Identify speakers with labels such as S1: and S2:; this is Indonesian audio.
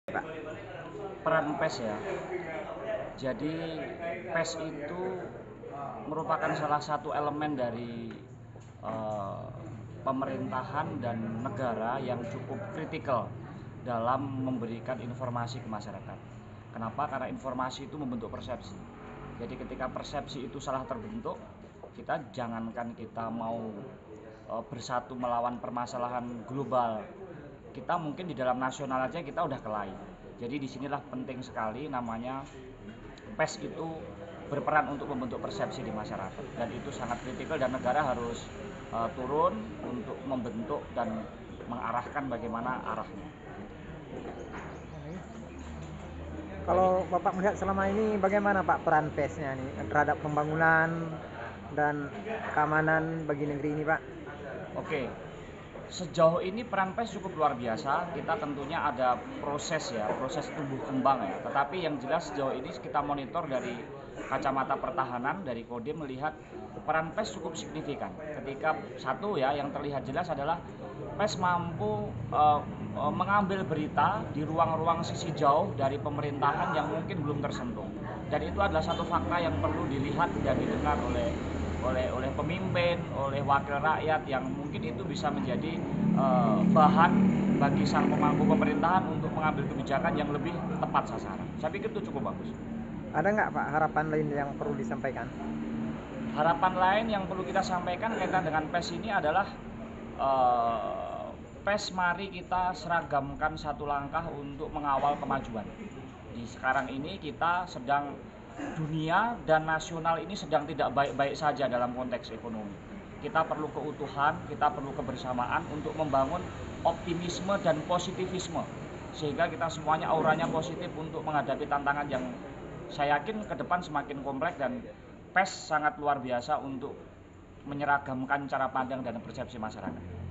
S1: Pak.
S2: Peran PES ya. Jadi PES itu merupakan salah satu elemen dari eh, pemerintahan dan negara yang cukup kritikal dalam memberikan informasi ke masyarakat. Kenapa? Karena informasi itu membentuk persepsi. Jadi ketika persepsi itu salah terbentuk, kita jangankan kita mau bersatu melawan permasalahan global, kita mungkin di dalam nasional aja kita udah kelahi. Jadi disinilah penting sekali namanya PES itu berperan untuk membentuk persepsi di masyarakat, dan itu sangat kritikal dan negara harus turun untuk membentuk dan mengarahkan bagaimana arahnya.
S1: Kalau Bapak melihat selama ini bagaimana Pak peran PES-nya nih terhadap pembangunan dan keamanan bagi negeri ini Pak?
S2: Oke, sejauh ini peran PES cukup luar biasa. Kita tentunya ada proses ya, proses tumbuh kembang ya. Tetapi yang jelas sejauh ini kita monitor dari kacamata pertahanan, dari Kodim melihat peran PES cukup signifikan. Ketika satu ya yang terlihat jelas adalah PES mampu mengambil berita di ruang-ruang sisi jauh dari pemerintahan yang mungkin belum tersentuh. Dan itu adalah satu fakta yang perlu dilihat dan didengar oleh pemimpin, oleh wakil rakyat, yang mungkin itu bisa menjadi bahan bagi sang pemangku pemerintahan untuk mengambil kebijakan yang lebih tepat sasaran. Saya pikir itu cukup bagus.
S1: Ada nggak Pak harapan lain yang perlu disampaikan?
S2: Harapan lain yang perlu kita sampaikan kaitan dengan PES ini adalah PES mari kita seragamkan satu langkah untuk mengawal kemajuan. Di sekarang ini kita sedang, dunia dan nasional ini sedang tidak baik-baik saja dalam konteks ekonomi. Kita perlu keutuhan, kita perlu kebersamaan untuk membangun optimisme dan positivisme, sehingga kita semuanya auranya positif untuk menghadapi tantangan yang saya yakin ke depan semakin kompleks, dan PES sangat luar biasa untuk menyeragamkan cara pandang dan persepsi masyarakat.